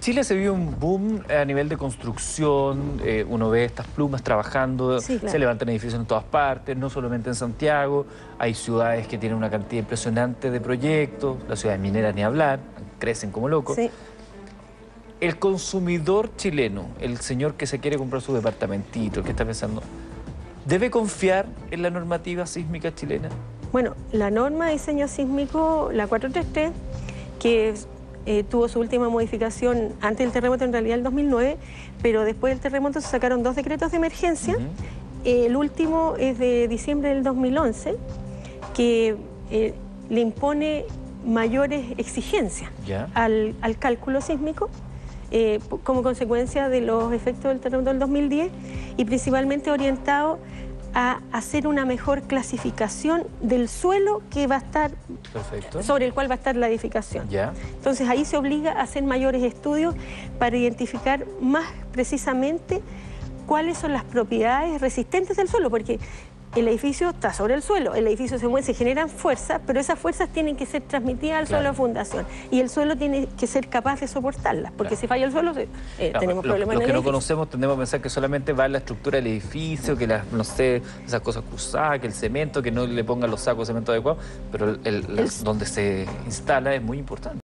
Chile se vive un boom a nivel de construcción, uno ve estas plumas trabajando, Sí, claro. Se levantan edificios en todas partes, no solamente en Santiago, hay ciudades que tienen una cantidad impresionante de proyectos, las ciudades mineras ni hablar, crecen como locos. Sí. El consumidor chileno, el señor que se quiere comprar su departamentito, el que está pensando, ¿debe confiar en la normativa sísmica chilena? Bueno, la norma de diseño sísmico, la 433, que tuvo su última modificación antes del terremoto, en realidad el 2009, pero después del terremoto se sacaron 2 decretos de emergencia. El último es de diciembre del 2011, que le impone mayores exigencias al cálculo sísmico como consecuencia de los efectos del terremoto del 2010 y principalmente orientado a hacer una mejor clasificación del suelo que va a estar, sobre el cual va a estar la edificación. Entonces ahí se obliga a hacer mayores estudios para identificar más precisamente cuáles son las propiedades resistentes del suelo, porque el edificio está sobre el suelo, el edificio se mueve, se generan fuerzas, pero esas fuerzas tienen que ser transmitidas al suelo de fundación y el suelo tiene que ser capaz de soportarlas, porque si falla el suelo tenemos problemas en el edificio. Los que no conocemos tendemos a pensar que solamente va la estructura del edificio, que las, no sé, esas cosas cruzadas, que el cemento, que no le pongan los sacos de cemento adecuados, pero donde se instala es muy importante.